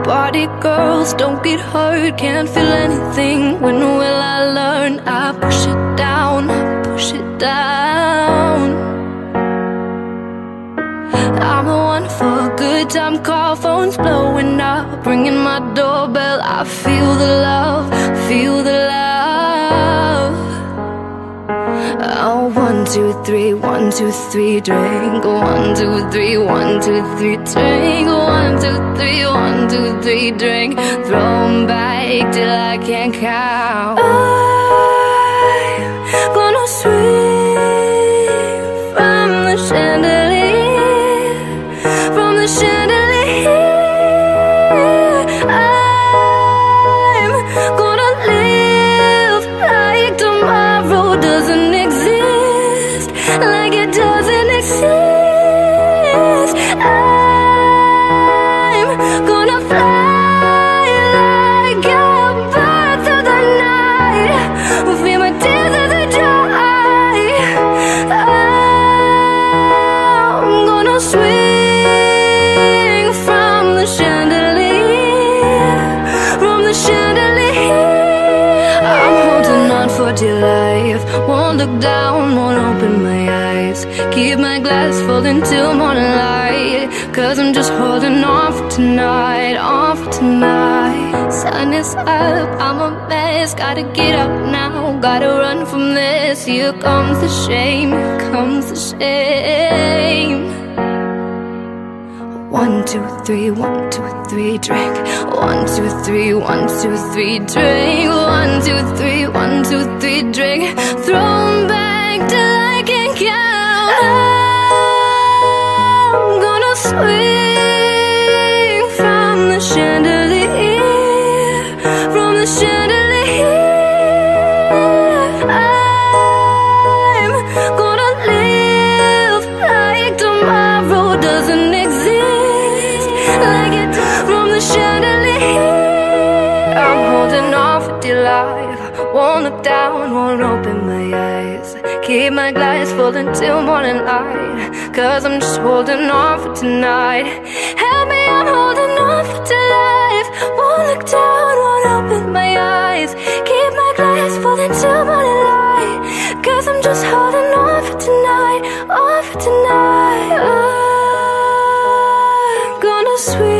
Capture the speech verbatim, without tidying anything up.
Party girls, don't get hurt, can't feel anything. When will I learn? I push it down, push it down. I'm the one for a good time call, phone's blowing up, ringing my doorbell. I feel the love, feel the love. Oh, one, two, three, one, two, three, drink. One, two, three, one, two, three, drink. One, two, three, one, two, three, drink. Throw 'em back till I can't count. I'm gonna swing from the chandelier, from the chandelier. I'm gonna live like tomorrow doesn't exist, like it doesn't exist. I'm gonna fly like a bird through the night, feel my tears as they dry. I'm gonna swing from the chandelier, from the chandelier. I'm holding on for dear life, won't look down, won't open my eyes. Keep my glass full until morning light, cause I'm just holding on for tonight, on for tonight. Sun is up, I'm a mess, gotta get up now, gotta run from this. Here comes the shame, here comes the shame. One, two, three, one, two, three, drink. One, two, three, one, two, three, drink. One, two, three, one, two, three, drink. Throw 'em back till I can count. I'm gonna swing from the chandelier, from the chandelier. I'm gonna live like tomorrow doesn't exist, like it from the chandelier. I'm holding on for dear life, won't look down, won't open my eyes. Keep my glass full until morning light, cause I'm just holding on for tonight. Help me, I'm holding on for dear life. Won't look down, won't open my eyes. Keep my glass full until morning light, cause I'm just holding on for tonight, on for tonight. I'm gonna swim